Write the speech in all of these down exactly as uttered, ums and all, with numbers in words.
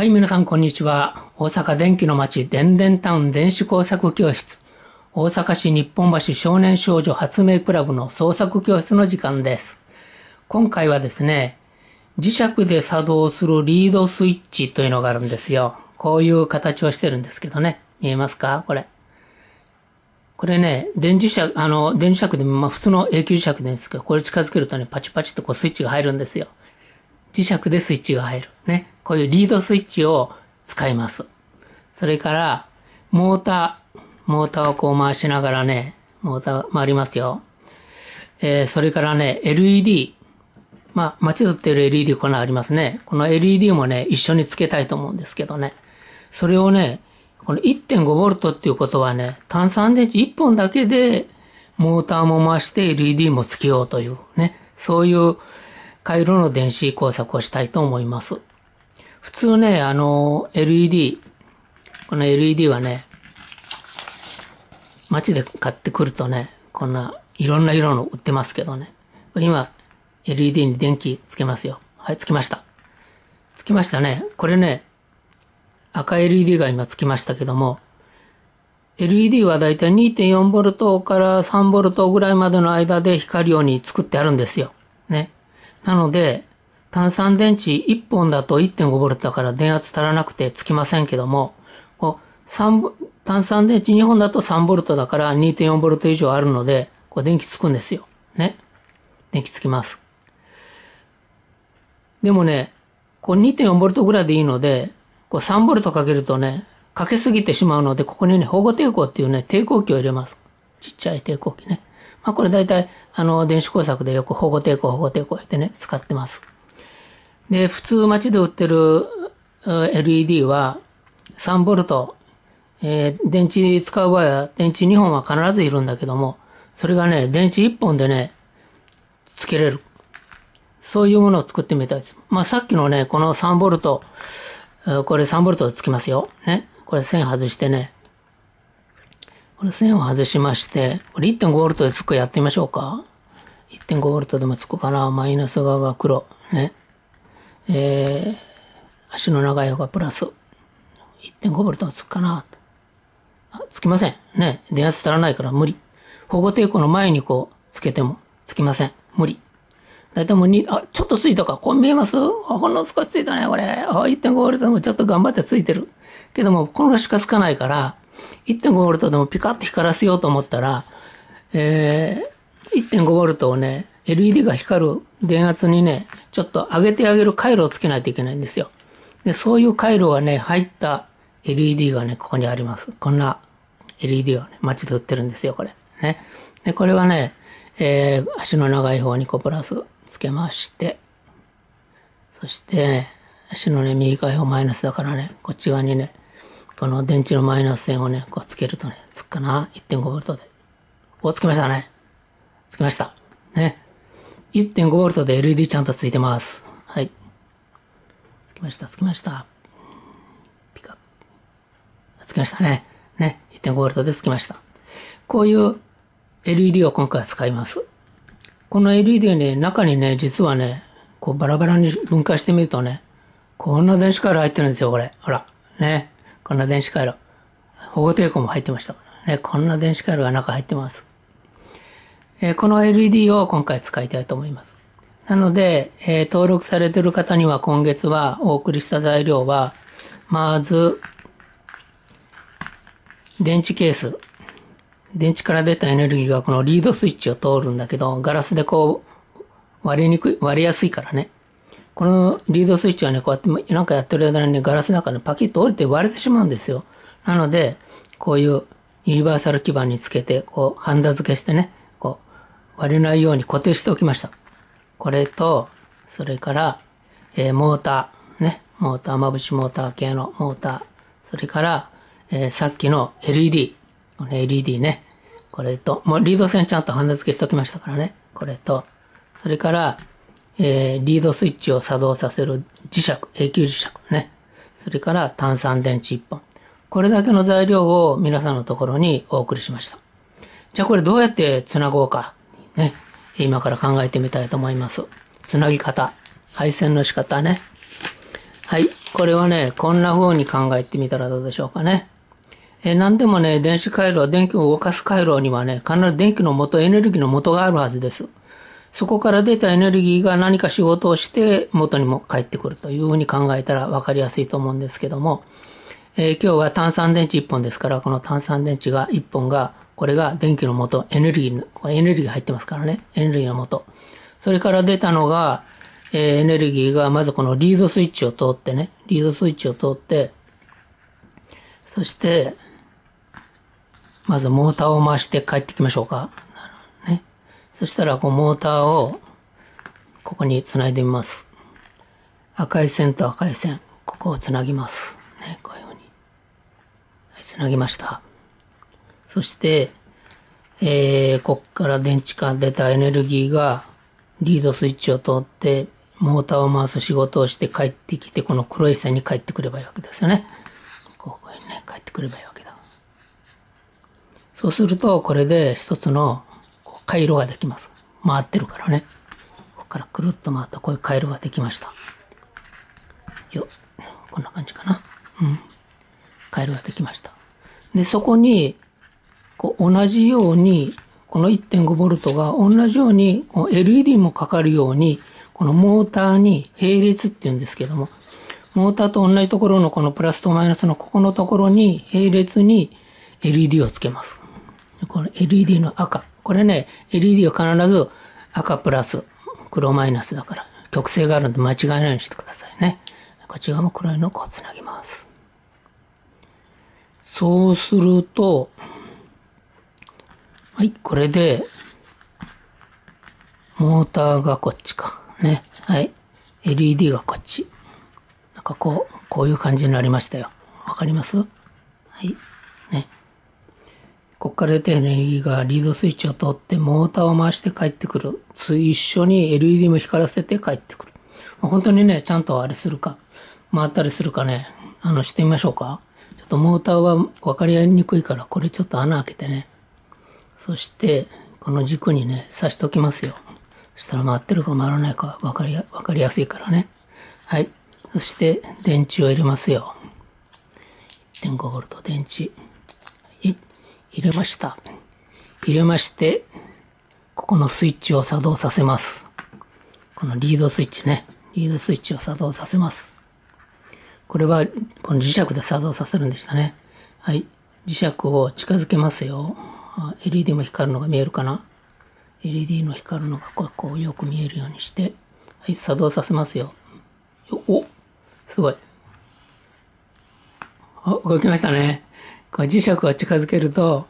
はい、皆さん、こんにちは。大阪電気の街、電電タウン電子工作教室。大阪市日本橋少年少女発明クラブの創作教室の時間です。今回はですね、磁石で作動するリードスイッチというのがあるんですよ。こういう形をしてるんですけどね。見えますかこれ。これね、電磁石、あの、電磁石でもまあ普通の永久磁石なんですけど、これ近づけるとね、パチパチとこうスイッチが入るんですよ。磁石でスイッチが入る。ね。こういうリードスイッチを使います。それから、モーター、モーターをこう回しながらね、モーター回りますよ。えー、それからね、エルイーディー。まあ、街で売ってる エルイーディー こんなありますね。この エルイーディー もね、一緒につけたいと思うんですけどね。それをね、この いってんごボルト っていうことはね、単三電池いっぽんだけでモーターも回して エルイーディー もつけようというね、そういう回路の電子工作をしたいと思います。普通ね、あの、エルイーディー、この エルイーディー はね、街で買ってくるとね、こんないろんな色の売ってますけどね。今、エルイーディー に電気つけますよ。はい、つきました。つきましたね。これね、赤 エルイーディー が今つきましたけども、エルイーディー はだいたい にてんよんボルト からさんボルトぐらいまでの間で光るように作ってあるんですよ。ね。なので、単三電池いっぽんだと いってんごボルト だから電圧足らなくてつきませんけども、こう3単三電池にほんだとさんボルトだから にてんよんボルト 以上あるので、こう電気つくんですよ。ね。電気つきます。でもね、こう にてんよんボルト ぐらいでいいので、こうさんボルトかけるとね、かけすぎてしまうので、ここにね、保護抵抗っていうね、抵抗器を入れます。ちっちゃい抵抗器ね。まあこれ大体、あの、電子工作でよく保護抵抗、保護抵抗ってね、使ってます。で、普通街で売ってる エルイーディー はさんボルト、えー、電池使う場合は電池にほんは必ずいるんだけども、それがね、電池いっぽんでね、つけれる。そういうものを作ってみたいです。まあさっきのね、このさんボルト、これさんボルトでつきますよ。ね。これ線外してね。これ線を外しまして、これ いってんごボルト でつくかやってみましょうか。いってんごボルト でもつくかな。マイナス側が黒。ね。えー、足の長い方がプラス。いってんごボルト がつくかな。あ、つきません。ね。電圧足らないから無理。保護抵抗の前にこう、つけてもつきません。無理。だいたいもうに、あ、ちょっとついたか。これ見えます？あ、ほんの少しついたね、これ。あ、いってんごボルト でもちょっと頑張ってついてる。けども、このしかつかないから、いってんごボルト でもピカッと光らせようと思ったら、えー、いってんごボルト をね、エルイーディー が光る電圧にね、ちょっと上げてあげる回路をつけないといけないんですよ。で、そういう回路がね、入った エルイーディー がね、ここにあります。こんな エルイーディー をね、街で売ってるんですよ、これ。ね。で、これはね、えー、足の長い方にこうプラスつけまして、そして、ね、足のね、右側方マイナスだからね、こっち側にね、この電池のマイナス線をね、こうつけるとね、つくかな ?いってんごボルト で。お、つきましたね。つきました。ね。いってんごボルト で エルイーディー ちゃんとついてます。はい。つきました、つきました。ピカッ。つきましたね。ね。いってんごボルト でつきました。こういう エルイーディー を今回は使います。この エルイーディー ね、中にね、実はね、こうバラバラに分解してみるとね、こんな電子回路入ってるんですよ、これ。ほら。ね。こんな電子回路。保護抵抗も入ってましたからね。こんな電子回路が中入ってます。えー、この エルイーディー を今回使いたいと思います。なので、えー、登録されている方には今月はお送りした材料は、まず、電池ケース。電池から出たエネルギーがこのリードスイッチを通るんだけど、ガラスでこう、割れにくい、割れやすいからね。このリードスイッチはね、こうやってなんかやってる間にね、ガラスの中にパキッと折れて割れてしまうんですよ。なので、こういうユニバーサル基板につけて、こう、ハンダ付けしてね、こう、割れないように固定しておきました。これと、それから、えー、モーター、ね、モーター、まぶしモーター系のモーター、それから、えー、さっきの エルイーディー、この エルイーディー ね、これと、もうリード線ちゃんとハンダ付けしておきましたからね、これと、それから、えー、リードスイッチを作動させる磁石、永久磁石ね。それから単三電池いっぽん。これだけの材料を皆さんのところにお送りしました。じゃあこれどうやってつなごうか。ね。今から考えてみたいと思います。つなぎ方。配線の仕方ね。 はい。これはね、こんな風に考えてみたらどうでしょうかね。えー、何でもね、電子回路、電気を動かす回路にはね、必ず電気の元、エネルギーの元があるはずです。そこから出たエネルギーが何か仕事をして元にも返ってくるというふうに考えたら分かりやすいと思うんですけども、えー、今日は単三電池いっぽんですから、この単三電池がいっぽんが、これが電気の元、エネルギー、これエネルギー入ってますからね、エネルギーの元。それから出たのが、えー、エネルギーがまずこのリードスイッチを通ってね、リードスイッチを通って、そして、まずモーターを回して帰ってきましょうか。ね。そしたら、こう、モーターを、ここに繋いでみます。赤い線と赤い線、ここを繋ぎます。ね、こういうふうに。はい、繋ぎました。そして、えー、こっから電池から出たエネルギーが、リードスイッチを通って、モーターを回す仕事をして帰ってきて、この黒い線に帰ってくればいいわけですよね。ここにね、帰ってくればいいわけだ。そうすると、これで一つの回路ができます。回ってるからね。ここからくるっと回ったこういう回路ができました。よっ。こんな感じかな。うん。回路ができました。で、そこに、こう同じように、この いってんごボルト が同じように、こう エルイーディー もかかるように、このモーターに並列って言うんですけども、モーターと同じところのこのプラスとマイナスのここのところに並列に エルイーディー をつけます。この エルイーディー の赤。これね、エルイーディー は必ず赤プラス、黒マイナスだから、極性があるので間違えないようにしてくださいね。こっち側も黒いのをこうつなぎます。そうすると、はい、これで、モーターがこっちか。ね。はい。エルイーディー がこっち。なんかこう、こういう感じになりましたよ。わかります？はい。ね。こっから出たエネルギーがリードスイッチを通ってモーターを回して帰ってくる。一緒に エルイーディー も光らせて帰ってくる。本当にね、ちゃんとあれするか、回ったりするかね、あの、してみましょうか。ちょっとモーターは分かりにくいから、これちょっと穴開けてね。そして、この軸にね、刺しときますよ。そしたら回ってるか回らないか分かりや、分かりやすいからね。はい。そして、電池を入れますよ。いってんごボルト 電池。入れました。入れまして、ここのスイッチを作動させます。このリードスイッチね。リードスイッチを作動させます。これは、この磁石で作動させるんでしたね。はい。磁石を近づけますよ。エルイーディー も光るのが見えるかな？ エルイーディー の光るのがこう、こうよく見えるようにして、はい、作動させますよ。よお、すごい。あ、動きましたね。これ磁石を近づけると、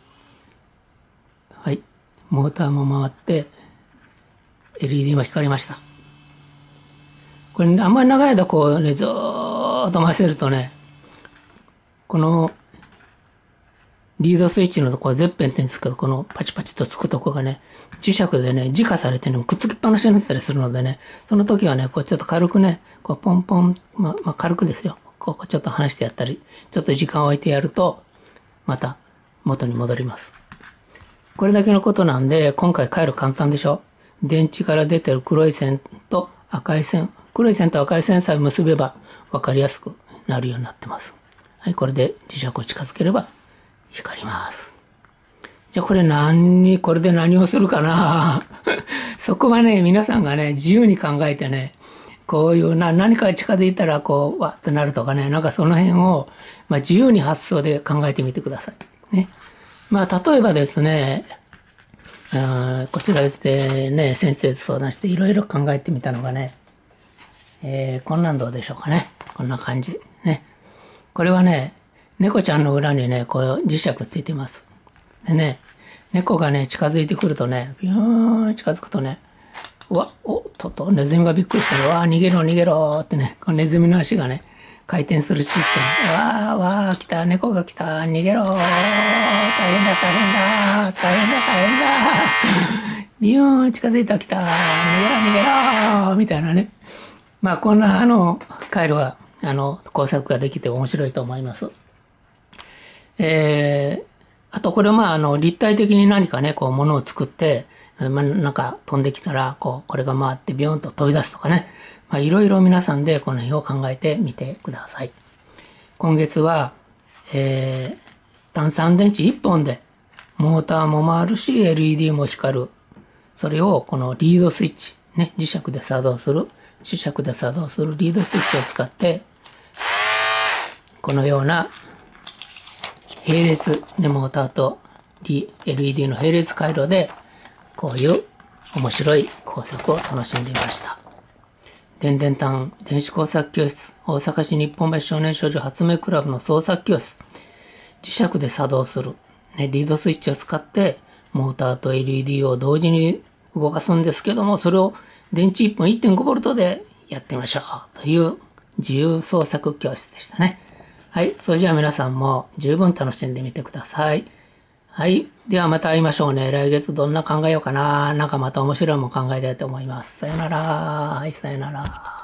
はい、モーターも回って、エルイーディー も光りました。これ、ね、あんまり長い間こうね、ずーっと回せるとね、この、リードスイッチのところ、ゼッペンって言うんですけど、このパチパチとつくとこがね、磁石でね、磁化されてね、くっつきっぱなしになったりするのでね、その時はね、こうちょっと軽くね、こうポンポン、まあ、まあ、軽くですよ。こうちょっと離してやったり、ちょっと時間を置いてやると、また元に戻ります。これだけのことなんで、今回回路簡単でしょ？電池から出てる黒い線と赤い線、黒い線と赤い線さえ結べば分かりやすくなるようになってます。はい、これで磁石を近づければ光ります。じゃあこれ何に、これで何をするかなそこはね、皆さんがね、自由に考えてね、こういうな、何か近づいたらこう、わってなるとかね、なんかその辺を、まあ、自由に発想で考えてみてください。ね。まあ、例えばですね、あこちらですね、先生と相談していろいろ考えてみたのがね、えー、こんなんどうでしょうかね。こんな感じ。ね。これはね、猫ちゃんの裏にね、こう磁石ついてます。でね、猫がね、近づいてくるとね、ビューン近づくとね、うわ、おっとっと、ネズミがびっくりしてね、わー逃げろ逃げろってね、このネズミの足がね、回転するシステム。わーわー来た、猫が来た、逃げろー大変だ大変だ大変だ大変だビューン近づいた来た、逃げろ逃げろみたいなね。まあこんなあの、回路が、あの、工作ができて面白いと思います。えー、あとこれまああの、立体的に何かね、こう物を作って、まあなんか飛んできたら、こう、これが回ってビューンと飛び出すとかね。 まあ、いろいろ皆さんでこの辺を考えてみてください。今月は、えー、単三電池いっぽんで、モーターも回るし、エルイーディー も光る。それをこのリードスイッチ、ね、磁石で作動する、磁石で作動するリードスイッチを使って、このような並列、ね、モーターと エルイーディー の並列回路で、こういう面白い工作を楽しんでいました。電電単電子工作教室、大阪市日本橋少年少女発明クラブの創作教室、磁石で作動する、ね、リードスイッチを使って、モーターと エルイーディー を同時に動かすんですけども、それを電池いっぽん いってんごボルト でやってみましょうという自由創作教室でしたね。はい。それじゃあ皆さんも十分楽しんでみてください。はい。ではまた会いましょうね。来月どんな考えようかな。なんかまた面白いもの考えたいと思います。さよなら。はい、さよなら。